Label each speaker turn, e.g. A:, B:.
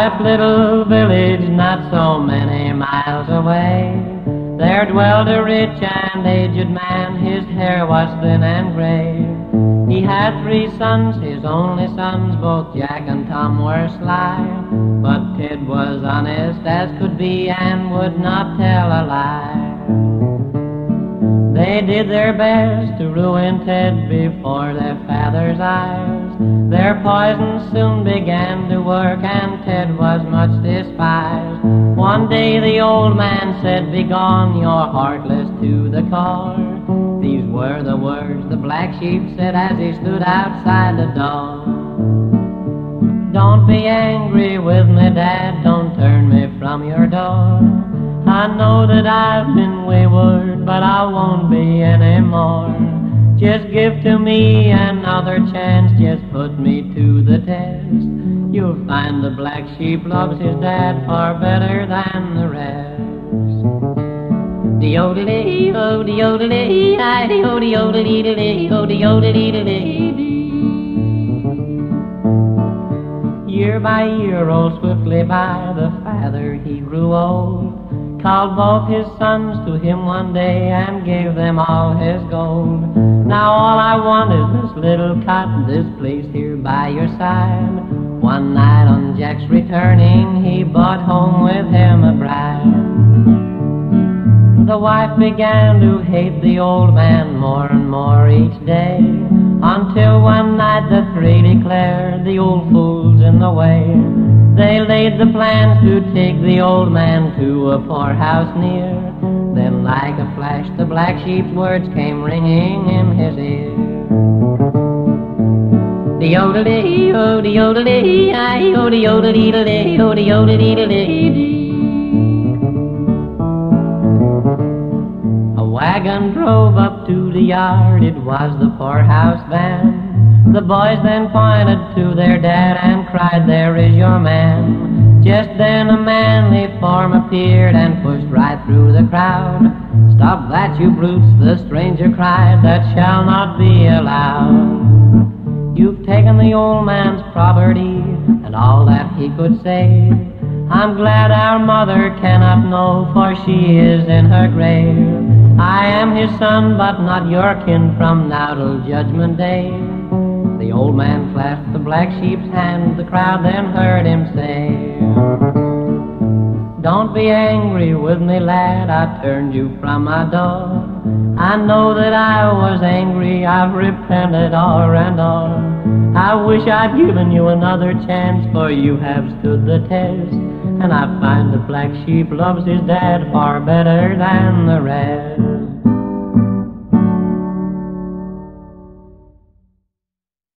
A: quiet little village not so many miles away, there dwelled a rich and aged man. His hair was thin and gray. He had 3 sons, his only sons. Both Jack and Tom were sly, but Ted was honest as could be and would not tell a lie. They did their best to ruin Ted before their father's eyes. Their poison soon began to work, and Ted was much despised. One day the old man said, "Begone, you're heartless to the core." These were the words the black sheep said as he stood outside the door. "Don't be angry with me, Dad, don't turn me from your door. I know that I've been wayward, but I won't be anymore. Just give to me another chance, just put me to the test. You'll find the black sheep loves his dad far better than the rest." De-o-de-lee-o, de-o-de-lee-I, de-o-de-o-de-lee-de-lee, o de-o-de-lee-de-lee-dee. Year by year rolled swiftly by. The father, he grew old, called both his sons to him one day and gave them all his gold. "Now all I want is this little cot, this place here by your side." One night on Jack's returning, he brought home with him a bride. The wife began to hate the old man more and more each day, until one night the 3 declared, "The old fool's in the way." They laid the plans to take the old man to a poorhouse near. Then like a flash the black sheep's words came ringing in his ear. De-o-de-lee-o, de-o-de-lee-I, o de-o-de-lee-de-lee, o de-o-de-lee-de-lee-dee. A wagon drove up to the yard, it was the poorhouse van. The boys then pointed to their dad and cried, "There is your man." Just then a manly form appeared and pushed right through the crowd. "Stop that, you brutes," the stranger cried, "that shall not be allowed. You've taken the old man's property and all that he could save. I'm glad our mother cannot know, for she is in her grave. I am his son, but not your kin from now till judgment day." The old man clasped the black sheep's hand. The crowd then heard him say, "Don't be angry with me, lad, I turned you from my door. I know that I was angry, I've repented o'er and o'er. I wish I'd given you another chance, for you have stood the test. And I find the black sheep loves his dad far better than the rest."